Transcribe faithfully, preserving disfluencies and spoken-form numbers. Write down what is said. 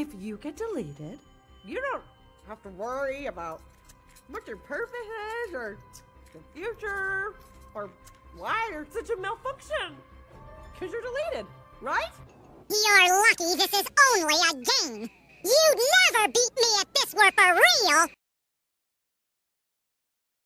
if you get deleted, you don't have to worry about what your purpose is, or your future, or why you're such a malfunction. Because you're deleted, right? You're lucky this is only a game. You'd never beat me if this were for real.